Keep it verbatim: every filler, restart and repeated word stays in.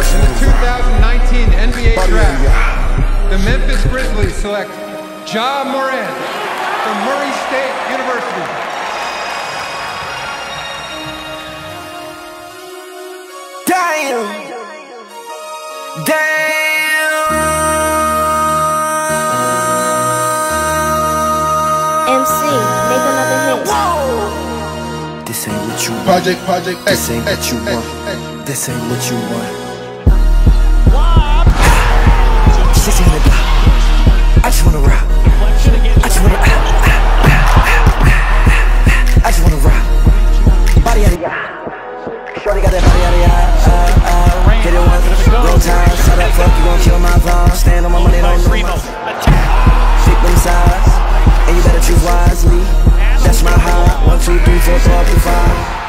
In the two thousand nineteen N B A Draft, the Memphis Grizzlies select Ja Morant from Murray State University. Damn! Damn! M C, make another hit. Whoa! This ain't what you want. Project, project, This ain't what you X, want. X, This ain't what you want. sixteen hundred block. I just wanna rock. I just wanna. I just wanna rock. Body out of ya. Shorty got that body out of ya. Uh, uh, hit it once, roll time. Shut up, fuck, you gon' kill my vibe. Stand on my money, don't know. Pick them sides, and you better choose wisely. That's my high. One, two, three, four, five, two, five.